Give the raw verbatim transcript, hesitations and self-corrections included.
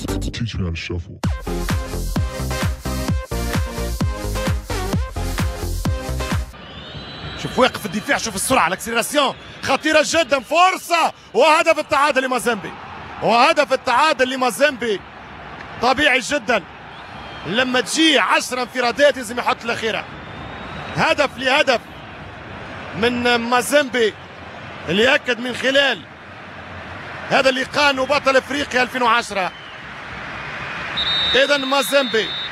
Teach me how to shuffle. شوف واقف الدفاع، شوف السرعه، الاكسلراسيون خطيره جدا، فرصه وهدف التعادل لمازيمبي، وهدف التعادل لمازيمبي طبيعي جدا لما تجي عشرة انفرادات لازم يحط الاخيره. هدف لهدف من مازيمبي اللي يأكد من خلال هذا اللقاء انه بطل افريقيا ألفين وعشرة. اذا مازيمبي